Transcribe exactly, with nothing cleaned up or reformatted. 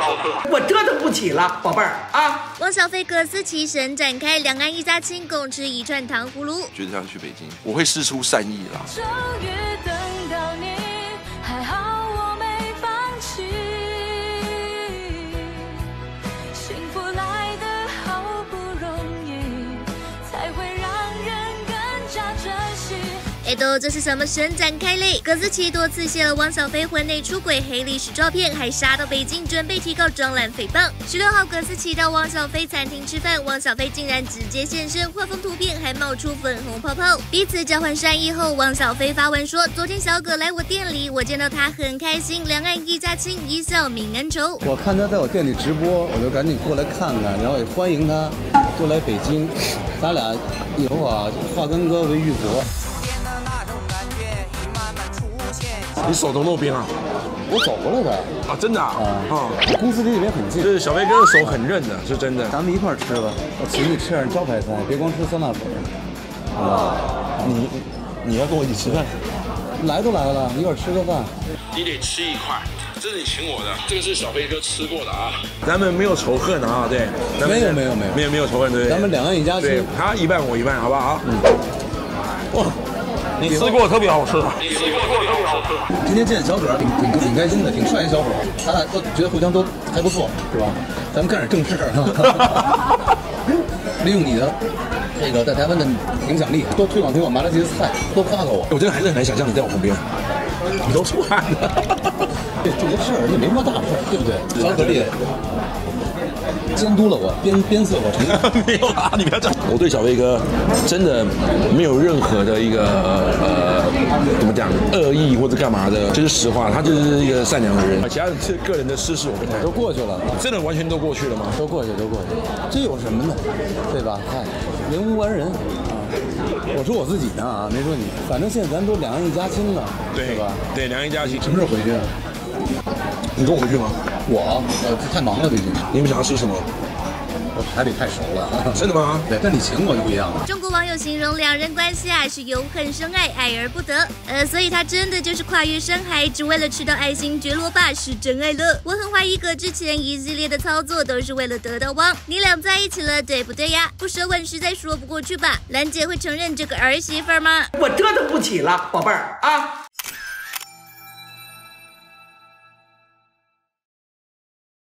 我折腾不起了，宝贝儿啊！ 汪小菲各司其神，展开两岸一家亲，共吃一串糖葫芦。 觉得要去北京，我会释出善意啦。 终于等到你，还好我没放弃。幸福来得好不容易，才会让人更加珍惜。 哎都，这是什么神展开嘞？葛思琪多次泄了汪小菲婚内出轨黑历史照片，还杀到北京准备提告专栏诽谤。十六号，葛思琪到汪小菲餐厅吃饭，汪小菲竟然直接现身，画风图片还冒出粉红泡泡。彼此交换善意后，汪小菲发文说：“昨天小葛来我店里，我见到他很开心，两岸一家亲，一笑泯恩仇。 我看他在我店里直播，我就赶紧过来看看，然后也欢迎他过来北京，咱俩以后啊，化干戈为玉帛。” 你手都露边啊？ 我走过来的啊，真的啊？ 啊，公司离这边很近。 就是小飞哥的手很韧的，是真的。 咱们一块儿吃吧，我请你吃点招牌菜，别光吃酸辣粉。啊， 你你要跟我一起吃饭？ 来都来了，一块儿吃个饭。 你得吃一块，这是你请我的，这个是小飞哥吃过的啊。咱们没有仇恨啊，对。 没有没有没有没有没有仇恨，对。 咱们两岸一家亲。 他一半我一半，好不好？嗯。哇。 你吃过特别好吃， 你吃过特别好吃。今天见小葛挺挺挺开心的，挺帅的小伙，咱俩都觉得互相都还不错，是吧？咱们干点正事儿，利用你的这个在台湾的影响力，多推广推广麻辣鸡的菜，多夸夸我。 我真的还是很难想象你在我旁边，你都出汗了。 这这些事儿也没什么大事儿，对不对？小葛也监督了我，鞭鞭策我成长。 没有啊，你不要这样。我对小飞哥真的没有任何的一个呃怎么讲恶意或者干嘛的，就是实话，他就是一个善良的人。其他的个人的私事我不太都过去了， 真的完全都过去了吗？ 都过去，都过去，这有什么呢？对吧？嗨，人无完人啊。我说我自己呢啊，没说你。反正现在咱都两岸一家亲了， 对吧？ 对，两岸一家亲。 什么时候回去？ 你跟我回去吗？ 我呃太忙了最近。 你们想要吃什么？ 我台里太熟了。 真的吗？ 对，但你请我就不一样了。 中国网友形容两人关系啊是由恨生爱，爱而不得。呃，所以他真的就是跨越山海，只为了吃到爱新觉罗爸是真爱了。我很怀疑哥之前一系列的操作都是为了得到汪，你俩在一起了，对不对呀？不舌吻实在说不过去吧？兰姐会承认这个儿媳妇吗？ 我折腾不起了，宝贝儿啊！